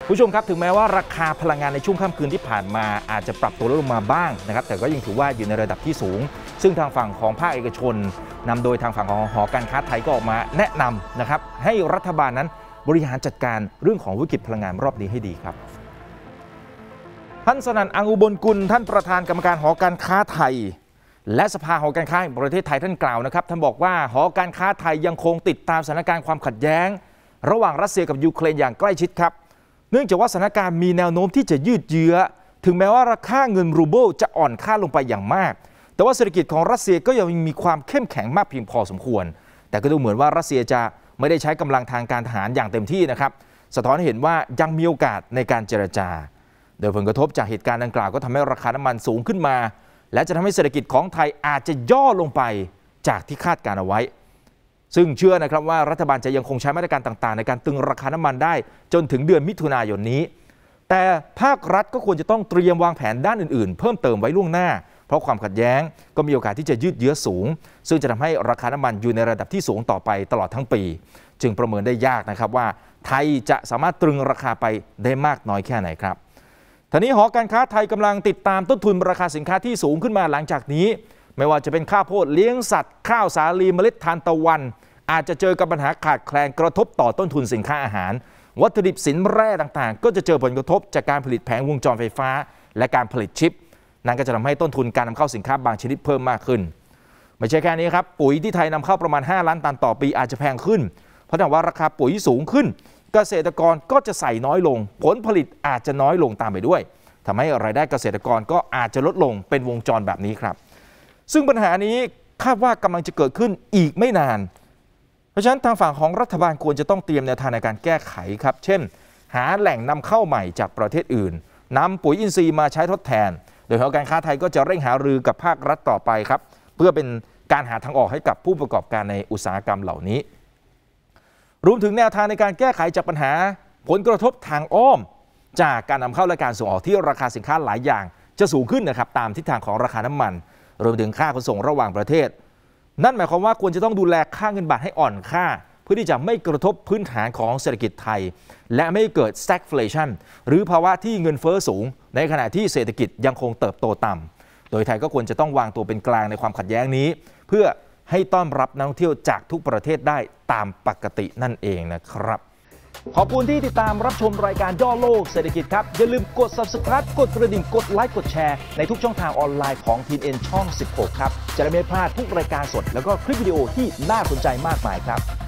ผู้ชมครับถึงแม้ว่าราคาพลังงานในช่วงค่ำคืนที่ผ่านมาอาจจะปรับตัวลดลงมาบ้างนะครับแต่ก็ยังถือว่าอยู่ในระดับที่สูงซึ่งทางฝั่งของภาคเอกชนนำโดยทางฝั่งของหอการค้าไทยก็ออกมาแนะนำนะครับให้รัฐบาลนั้นบริหารจัดการเรื่องของวิกฤตพลังงานรอบนี้ให้ดีครับท่านสนั่น อังอุบลกุลท่านประธานกรรมการหอการค้าไทยและสภาหอการค้าแห่งประเทศไทยท่านกล่าวนะครับท่านบอกว่าหอการค้าไทยยังคงติดตามสถานการณ์ความขัดแย้งระหว่างรัสเซียกับยูเครนอย่างใกล้ชิดครับเนื่องจากว่าสถานการณ์มีแนวโน้มที่จะยืดเยื้อถึงแม้ว่าราคาเงินรูเบิลจะอ่อนค่าลงไปอย่างมากแต่ว่าเศรษฐกิจของรัสเซียก็ยังมีความเข้มแข็งมากเพียงพอสมควรแต่ก็ดูเหมือนว่ารัสเซียจะไม่ได้ใช้กำลังทางการทหารอย่างเต็มที่นะครับสะท้อนให้เห็นว่ายังมีโอกาสในการเจรจาโดยผลกระทบจากเหตุการณ์ดังกล่าวก็ทำให้ราคาน้ำมันสูงขึ้นมาและจะทำให้เศรษฐกิจของไทยอาจจะย่อลงไปจากที่คาดการเอาไว้ซึ่งเชื่อนะครับว่ารัฐบาลจะยังคงใช้มาตรการต่างๆในการตึงราคาน้ำมันได้จนถึงเดือนมิถุนายนนี้แต่ภาครัฐก็ควรจะต้องเตรียมวางแผนด้านอื่นๆเพิ่มเติมไว้ล่วงหน้าเพราะความขัดแย้งก็มีโอกาสที่จะยืดเยื้อสูงซึ่งจะทำให้ราคาน้ำมันอยู่ในระดับที่สูงต่อไปตลอดทั้งปีจึงประเมินได้ยากนะครับว่าไทยจะสามารถตรึงราคาไปได้มากน้อยแค่ไหนครับทีนี้หอการค้าไทยกำลังติดตามต้นทุนราคาสินค้าที่สูงขึ้นมาหลังจากนี้ไม่ว่าจะเป็นข้าวโพดเลี้ยงสัตว์ข้าวสาลีเมล็ดทานตะวันอาจจะเจอกับปัญหาขาดแคลนกระทบต่อต้นทุนสินค้าอาหารวัตถุดิบสินแร่ต่างๆก็จะเจอผลกระทบจากการผลิตแผงวงจรไฟฟ้าและการผลิตชิปนั่นก็จะทำให้ต้นทุนการนำเข้าสินค้าบางชนิดเพิ่มมากขึ้นไม่ใช่แค่นี้ครับปุ๋ยที่ไทยนำเข้าประมาณ5 ล้านตันต่อปีอาจจะแพงขึ้นเพราะแต่ว่าราคาปุ๋ยสูงขึ้นเกษตรกรก็จะใส่น้อยลงผลผลิตอาจจะน้อยลงตามไปด้วยทำให้รายได้เกษตรกรก็อาจจะลดลงเป็นวงจรแบบนี้ครับซึ่งปัญหานี้คาดว่ากำลังจะเกิดขึ้นอีกไม่นานเพราะฉะนั้นทางฝั่งของรัฐบาลควรจะต้องเตรียมแนวทางในการแก้ไขครับเช่นหาแหล่งนำเข้าใหม่จากประเทศอื่นนำปุ๋ยอินทรีย์มาใช้ทดแทนโดยหอการค้าไทยก็จะเร่งหารือกับภาครัฐต่อไปครับเพื่อเป็นการหาทางออกให้กับผู้ประกอบการในอุตสาหกรรมเหล่านี้รวมถึงแนวทางในการแก้ไขจากปัญหาผลกระทบทางอ้อมจากการนำเข้าและการส่งออกที่ราคาสินค้าหลายอย่างจะสูงขึ้นนะครับตามทิศทางของราคาน้ำมันรวมถึงค่าขนส่งระหว่างประเทศนั่นหมายความว่าควรจะต้องดูแลค่าเงินบาทให้อ่อนค่าเพื่อที่จะไม่กระทบพื้นฐานของเศรษฐกิจไทยและไม่เกิด stagflation หรือภาวะที่เงินเฟ้อสูงในขณะที่เศรษฐกิจยังคงเติบโตต่ำโดยไทยก็ควรจะต้องวางตัวเป็นกลางในความขัดแย้งนี้เพื่อให้ต้อนรับนักท่องเที่ยวจากทุกประเทศได้ตามปกตินั่นเองนะครับขอบคุณที่ติดตามรับชมรายการย่อโลกเศรษฐกิจครับอย่าลืมกด Subscribe กดกระดิ่งกดไลค์กดแชร์ในทุกช่องทางออนไลน์ของ TNN ช่อง 16 ครับจะได้ไม่พลาดทุกรายการสดแล้วก็คลิปวิดีโอที่น่าสนใจมากมายครับ